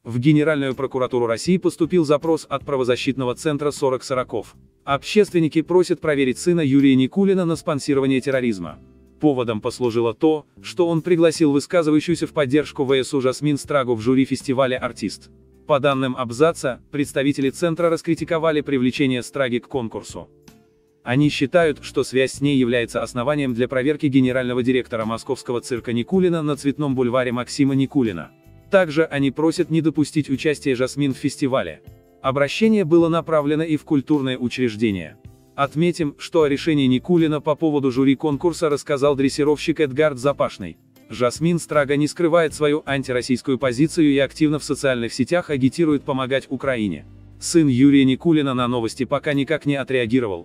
В Генеральную прокуратуру России поступил запрос от правозащитного центра 40 Общественники просят проверить сына Юрия Никулина на спонсирование терроризма. Поводом послужило то, что он пригласил высказывающуюся в поддержку ВСУ Жасмин Страгу в жюри фестиваля «Артист». По данным абзаца, представители центра раскритиковали привлечение Страги к конкурсу. Они считают, что связь с ней является основанием для проверки генерального директора московского цирка Никулина на Цветном бульваре Максима Никулина. Также они просят не допустить участия Жасмин в фестивале. Обращение было направлено и в культурное учреждение. Отметим, что о решении Никулина по поводу жюри конкурса рассказал дрессировщик Эдгард Запашный. Жасмин Страга не скрывает свою антироссийскую позицию и активно в социальных сетях агитирует помогать Украине. Сын Юрия Никулина на новости пока никак не отреагировал.